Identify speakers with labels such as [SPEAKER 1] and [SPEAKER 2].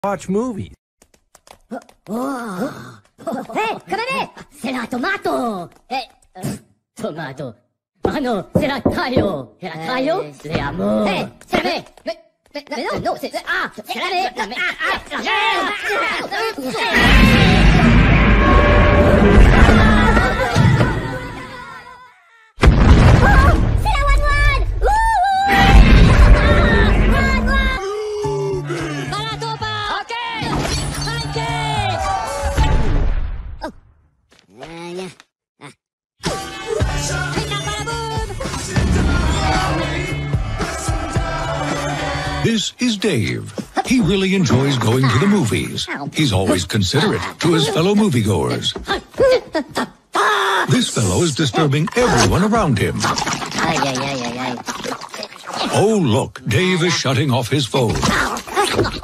[SPEAKER 1] watch movies.
[SPEAKER 2] Kagame! Sera tomato! Tomato. No, sera taglio! Era taglio? Le amo! Sera me! No, sera me!
[SPEAKER 3] This is Dave. He really enjoys going to the movies. He's always considerate to his fellow moviegoers. This fellow is disturbing everyone around him. Oh, look, Dave is shutting off his phone.